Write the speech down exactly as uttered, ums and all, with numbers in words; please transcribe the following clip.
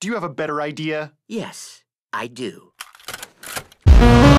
Do you have a better idea? Yes, I do.